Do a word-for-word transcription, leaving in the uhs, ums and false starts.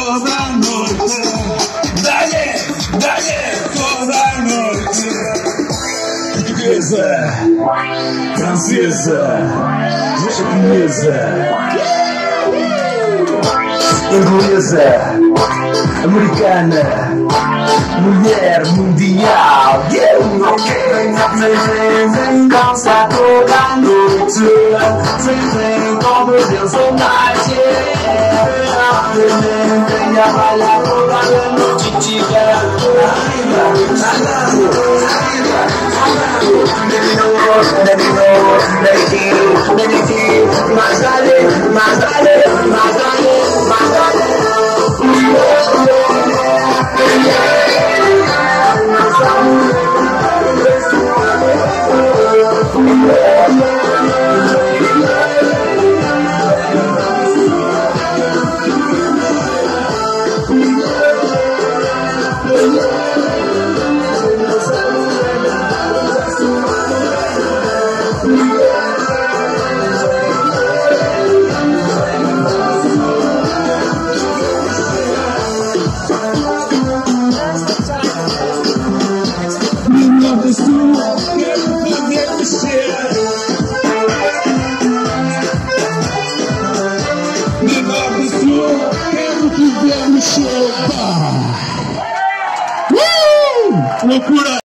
toda noite. Dá-lhe, dá-lhe toda noite. Portuguesa, francesa, japonesa, inglesa, americana, mulher mundial. Vem dançar toda noite, vem como Deus ou mais. Venha bailar toda noite, diga. Mais dale, mais dale, mais dale, mais dale. Loucura!